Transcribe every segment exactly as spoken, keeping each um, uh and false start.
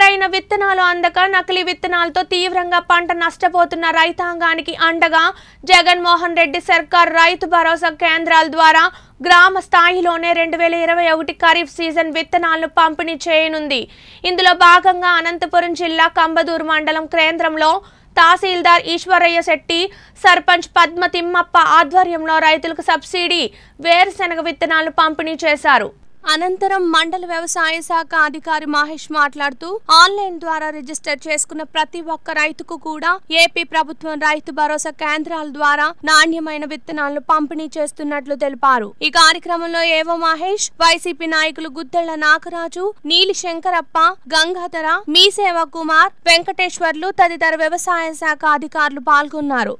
సరైన విత్తనాలు అందక నకిలీ విత్తనాలతో తీవ్రంగా పంట నష్టపోతున్న రైతాంగానికి అండగా జగన్మోహన్ రెడ్డి సర్కార్ రైతు భరోసా కేంద్రాల ద్వారా గ్రామ స్థాయిలోనే రెండు వేల ఇరవై ఒకటి ఖరీఫ్ సీజన్ విత్తనాలను పంపిణీ చేయనుంది. ఇందులో భాగంగా అనంతపురం జిల్లా కంబదూరు మండలం కేంద్రంలో తహసీల్దార్ ఈశ్వరయ్య శెట్టి, సర్పంచ్ పద్మ తిమ్మప్ప ఆధ్వర్యంలో రైతులకు సబ్సిడీ వేరుశెనగ విత్తనాలు పంపిణీ చేశారు. అనంతరం మండల వ్యవసాయ శాఖ అధికారి మహేష్ మాట్లాడుతూ ఆన్లైన్ ద్వారా రిజిస్టర్ చేసుకున్న ప్రతి ఒక్క రైతుకు కూడా ఏపీ ప్రభుత్వం రైతు భరోసా కేంద్రాల ద్వారా నాణ్యమైన విత్తనాలను పంపిణీ చేస్తున్నట్లు తెలిపారు. ఈ కార్యక్రమంలో ఏవో మహేష్, వైసీపీ నాయకులు గుద్దెళ్ల నాగరాజు, నీలి శంకరప్ప, గంగాధర, మీసేవ కుమార్, వెంకటేశ్వర్లు తదితర వ్యవసాయ శాఖ అధికారులు పాల్గొన్నారు.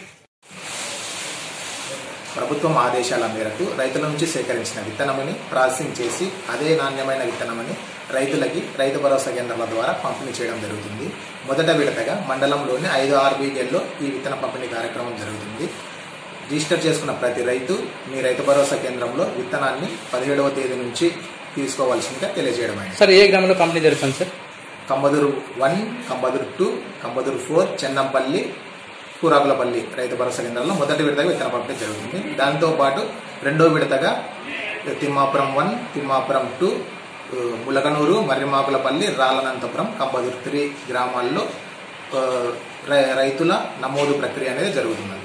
ప్రభుత్వం ఆదేశాల మేరకు రైతుల నుంచి సేకరించిన విత్తనముని ప్రాసెసింగ్ చేసి అదే నాణ్యమైన విత్తనముని రైతులకి రైతు భరోసా కేంద్రాల ద్వారా పంపిణీ చేయడం జరుగుతుంది. మొదట విడతగా మండలంలోని ఐదు ఆర్బీకేల్లో ఈ విత్తన పంపిణీ కార్యక్రమం జరుగుతుంది. రిజిస్టర్ చేసుకున్న ప్రతి రైతు మీ రైతు భరోసా కేంద్రంలో విత్తనాన్ని పదిహేడవ తేదీ నుంచి తీసుకోవాల్సిందిగా తెలియజేయడమైంది. సార్, ఏ గ్రామంలో పంపిణీ జరుగుతుంది sir? Kambadur one, Kambadur two, Kambadur four, Chennampalli, Kurakulapalli రైతు భరోసా కేంద్రాల్లో మొదటి విడతగా విత్తన పంపిణీ జరుగుతుంది. దాంతోపాటు రెండో విడతగా Thimmapuram one, Thimmapuram two, Mulaganur, Marrimakulapalli, Rallanantapuram, Kambadur three గ్రామాల్లో రైతుల నమోదు ప్రక్రియ అనేది జరుగుతుంది.